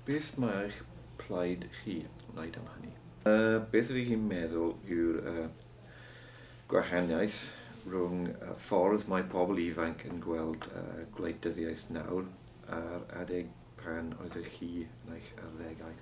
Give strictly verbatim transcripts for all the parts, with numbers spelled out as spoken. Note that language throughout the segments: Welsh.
beth mae eich plaid chi wneud am hynny? Uh, beth ydych chi'n meddwl yw'r uh, gwahaniaeth rhwng uh, ffordd mae pobl ifanc yn gweld uh, gwleidyddiaeth nawr a'r adeg pan oeddech chi yn eich arddegau?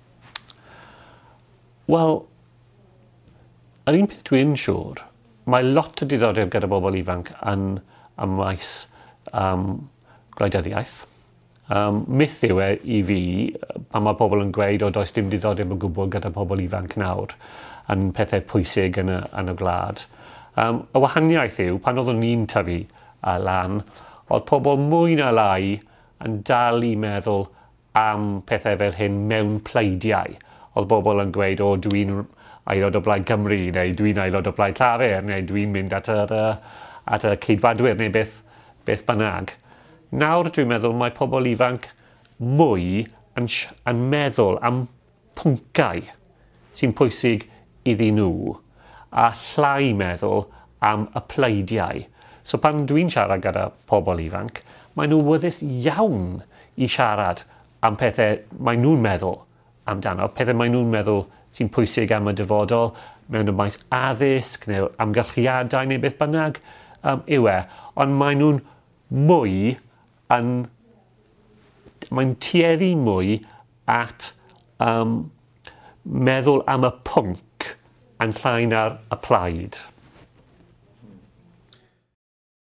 Wel, yr un peth dwi'n siŵr, mae lot o diddordeb gyda bobl ifanc yn y maes um, gwleidyddiaeth. Um, myth yw e i fi pan mae pobl yn gweud o does dim diddordeb o gwbl gyda pobl ifanc nawr yn pethau pwysig yn y, yn y gwlad. Um, y wahaniaeth yw, pan oeddwn ni'n tyfu uh, lan, oedd pobl mwy na lai yn dal i meddwl am pethau fel hyn mewn pleidiau. Oedd bobl yn gweud, o dwi'n aelod o Blaid Cymru, neu dwi'n aelod o Blaid Llafur, neu dwi'n mynd at y, at y ceidwadwyr, neu beth, beth bynnag. Nawr dwi'n meddwl mae pobl ifanc mwy yn, yn meddwl am pwncau sy'n pwysig iddyn nhw a llai meddwl am y pleidiau. So pan dwi'n siarad gyda pobl ifanc, maen nhw wyddus iawn i siarad am pethau maen nhw'n meddwl amdano, pethau maen nhw'n meddwl sy'n pwysig am y dyfodol, mewn y maes addysg neu amgylchiadau neu beth bynnag um, yw e, ond maen nhw'n mwy yn, mae'n tueddu mwy at um, meddwl am y pwnc yn llai na'r y plaid.